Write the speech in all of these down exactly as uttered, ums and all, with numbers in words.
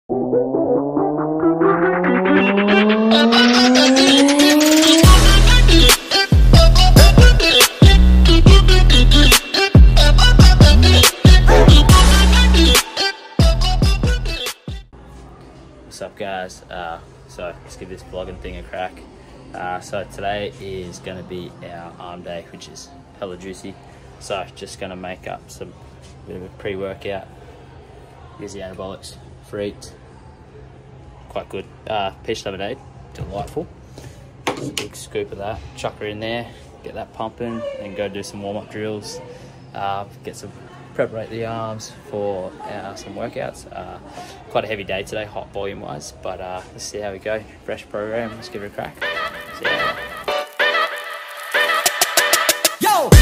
What's up, guys? Uh, so let's give this vlogging thing a crack. Uh, so today is going to be our arm day, which is hella juicy. So just going to make up some bit of a pre-workout. Here's the anabolics for eat. Quite good. Uh, peach lemonade, delightful. Just a big scoop of that. Chuck her in there, get that pumping, and go do some warm-up drills. Uh, get some preparate the arms for uh, some workouts. Uh, quite a heavy day today, hot volume wise, but uh, let's see how we go. Fresh program, let's give it a crack. See how Yo!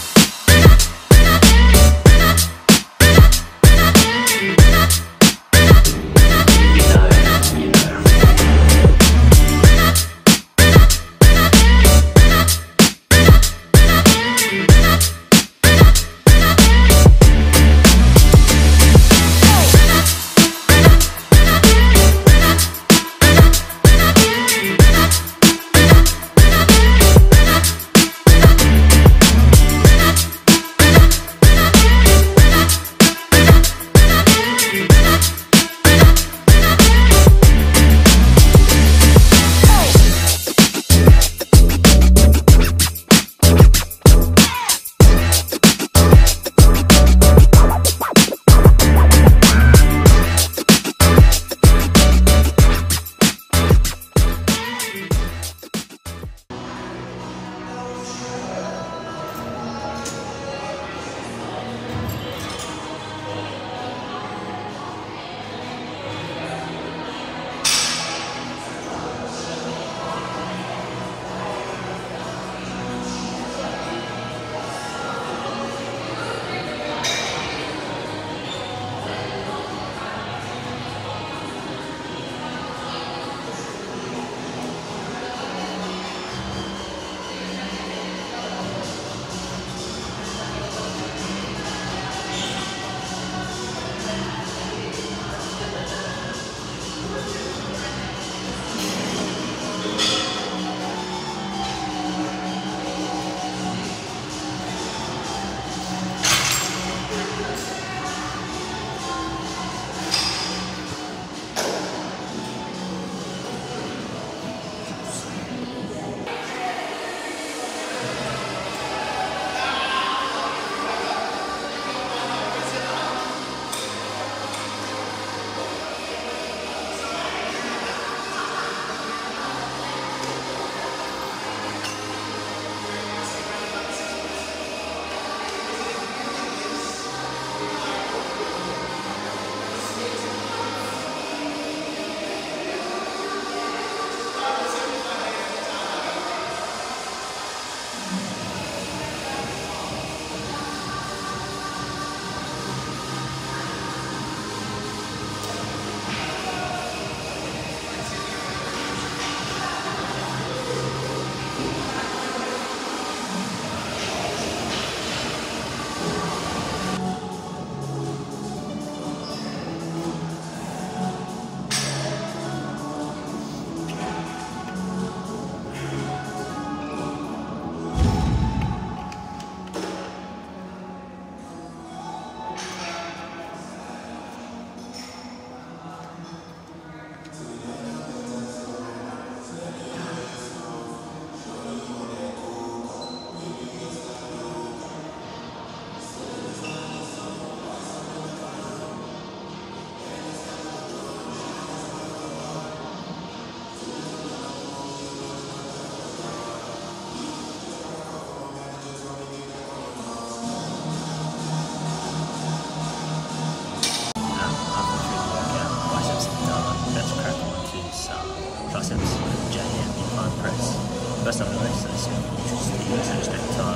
First time I released this, interesting, so just take time,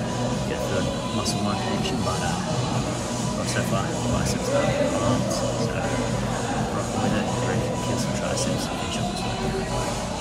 get the muscle mind connection, but uh, got so far, biceps are arms, so rocking with it, ready to kill some triceps and finish off this workout.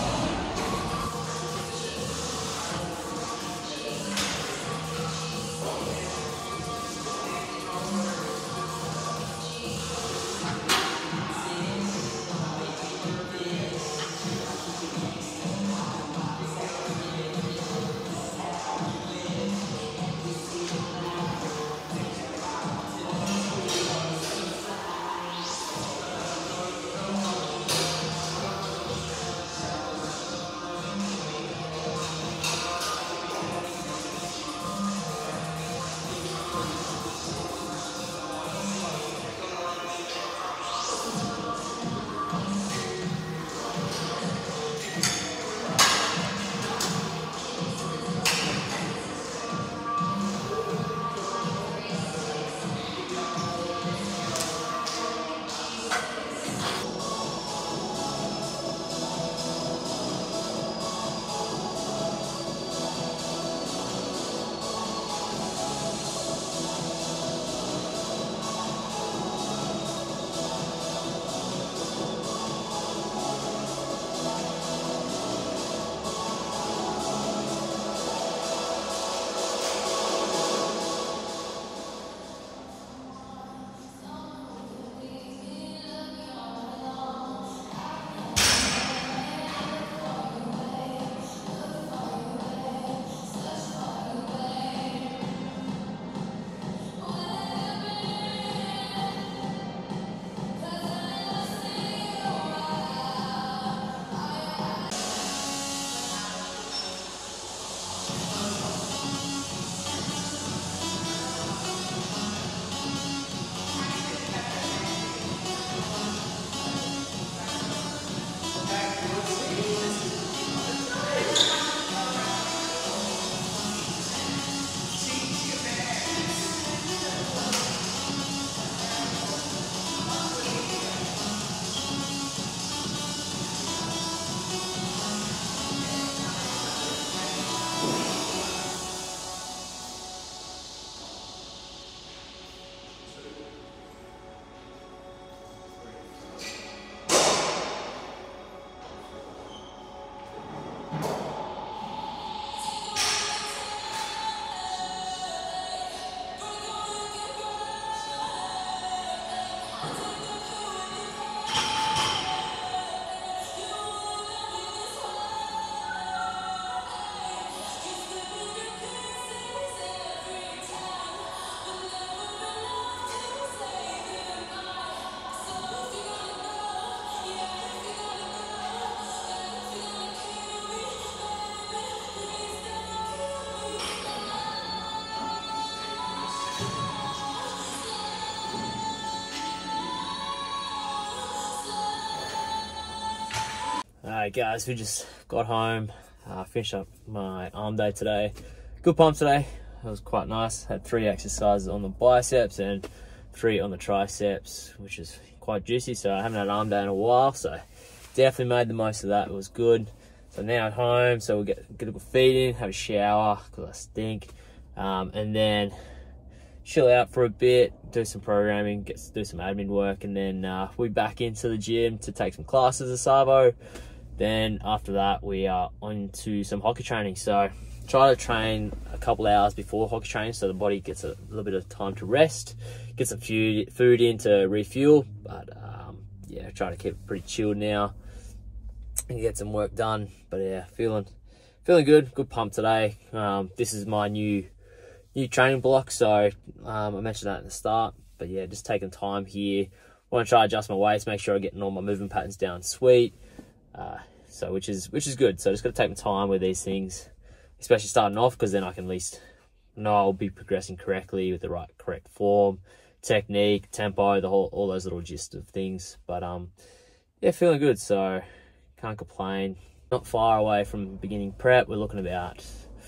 Alright guys, we just got home, uh, finished up my arm day today. Good pump today, it was quite nice. Had three exercises on the biceps and three on the triceps, which is quite juicy. So I haven't had an arm day in a while, so definitely made the most of that. It was good. So now at home, so we'll get, get a good feed in, have a shower, because I stink, um, and then chill out for a bit, do some programming, get to do some admin work, and then uh, we'll be back into the gym to take some classes at Savo. Then after that, we are on to some hockey training. So try to train a couple hours before hockey training so the body gets a little bit of time to rest, get some food, food in to refuel. But um, yeah, try to keep it pretty chilled now and get some work done. But yeah, feeling feeling good, good pump today. Um, this is my new new training block, so um, I mentioned that at the start. But yeah, just taking time here. Want to try to adjust my weights, make sure I'm getting all my movement patterns down sweet. Uh, so which is which is good. So just got to take my time with these things, especially starting off, because then I can at least know I'll be progressing correctly with the right correct form, technique, tempo, the whole all those little gist of things. But um, yeah, feeling good. So can't complain. Not far away from beginning prep. We're looking about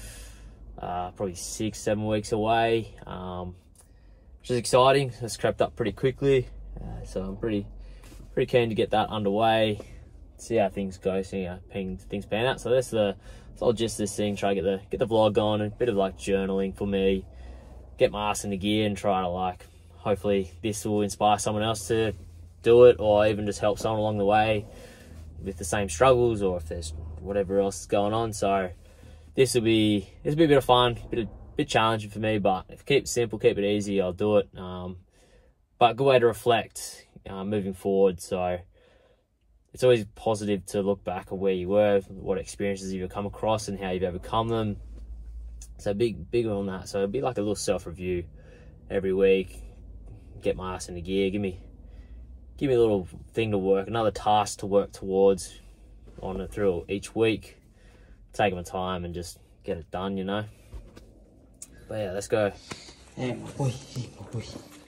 uh, probably six, seven weeks away, um, which is exciting. It's crept up pretty quickly, uh, so I'm pretty pretty keen to get that underway. See how things go, see how things pan out. So that's the I'll just this thing, try to get the get the vlog on, a bit of like journaling for me, get my ass into gear and try to like, hopefully this will inspire someone else to do it, or even just help someone along the way with the same struggles, or if there's whatever else is going on. So this will be this will be a bit of fun, bit of, bit challenging for me, but if I keep it simple, keep it easy, I'll do it. Um, but a good way to reflect uh, moving forward. So it's always positive to look back at where you were, what experiences you've come across, and how you've overcome them. So big, big on that. So it'll be like a little self-review every week. Get my ass into gear. Give me, give me a little thing to work, another task to work towards on it through each week. Take my time and just get it done, you know. But yeah, let's go. Hey, my boy. Hey, my boy.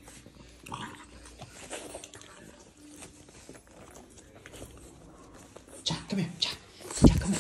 Jack, come here. Jack. Jack, come here.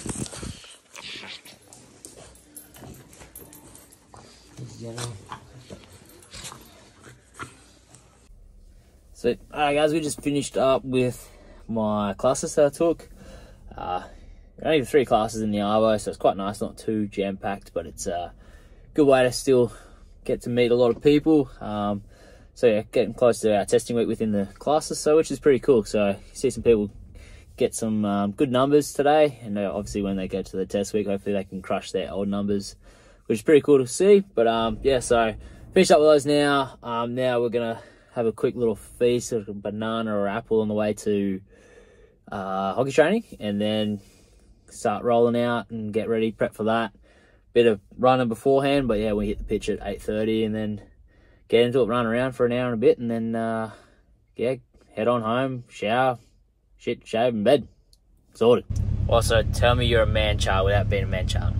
So, alright guys, we just finished up with my classes that I took. Uh, only three classes in the Arvo, so it's quite nice, not too jam-packed, but it's a good way to still get to meet a lot of people. Um, so yeah, getting close to our testing week within the classes, so which is pretty cool. So you see some people get some um, good numbers today, and uh, obviously when they go to the test week, hopefully they can crush their old numbers, which is pretty cool to see. But um, yeah, so finished up with those now. Um, now we're gonna have a quick little feast of a banana or apple on the way to uh, hockey training, and then start rolling out and get ready, prep for that. Bit of running beforehand, but yeah, we hit the pitch at eight thirty, and then get into it, run around for an hour and a bit, and then uh, yeah, head on home, shower, shit, shave, and bed. Sorted. Also, tell me you're a man child without being a man child.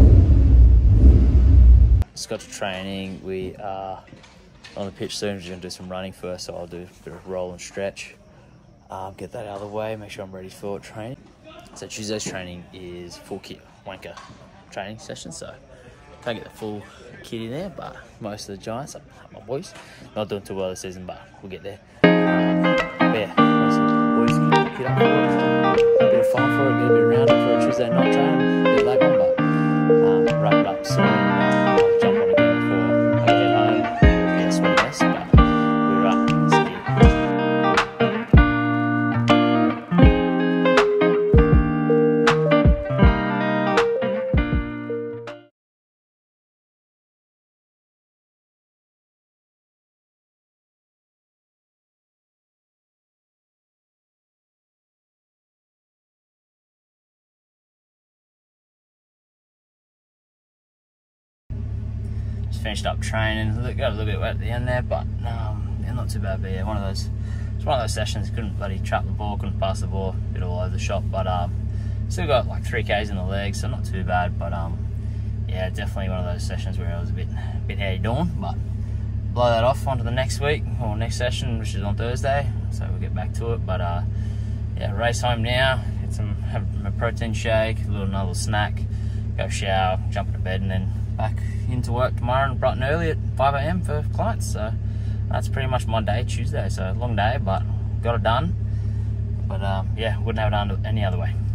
Just got to training. We are on the pitch soon. We're going to do some running first, so I'll do a bit of roll and stretch. Um, get that out of the way, make sure I'm ready for training. So Tuesday's training is full kit wanker training session, so can't get the full kit in there, but most of the Giants, my boys, not doing too well this season, but we'll get there. Um, but yeah, most of the boys get up for it, a bit of fun for it, get a bit of round up for a Tuesday night training, a bit late one, but um, wrap it up soon. Uh, I'll jump on again before I get home, get a sweaty mess, but we're up. Let's get it. Finished up training, got a little bit wet at the end there, but um, yeah, not too bad. But yeah, one of those, it's one of those sessions. Couldn't bloody trap the ball, couldn't pass the ball, a bit all over the shop, but um, still got like three Ks in the legs, so not too bad. But um, yeah, definitely one of those sessions where I was a bit, a bit heady dawn, but blow that off onto the next week or next session, which is on Thursday. So we'll get back to it. But uh, yeah, race home now. get some, have a protein shake, a little another snack, go shower, jump into bed, and then back into work tomorrow and bright and early at five A M for clients. So that's pretty much my day, Tuesday. So long day, but got it done. But um, yeah, wouldn't have it done any other way.